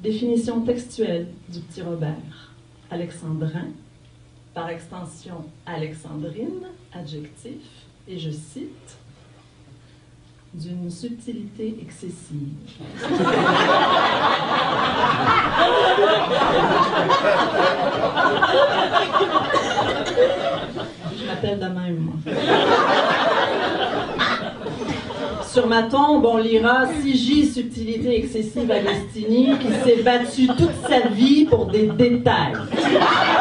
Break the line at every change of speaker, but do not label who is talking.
Définition textuelle du petit Robert. Alexandrin, par extension alexandrine, adjectif, et je cite, d'une subtilité excessive. Je m'appelle de même, moi. Sur ma tombe, on lira CJ subtilité excessive Agostini qui s'est battu toute sa vie pour des détails.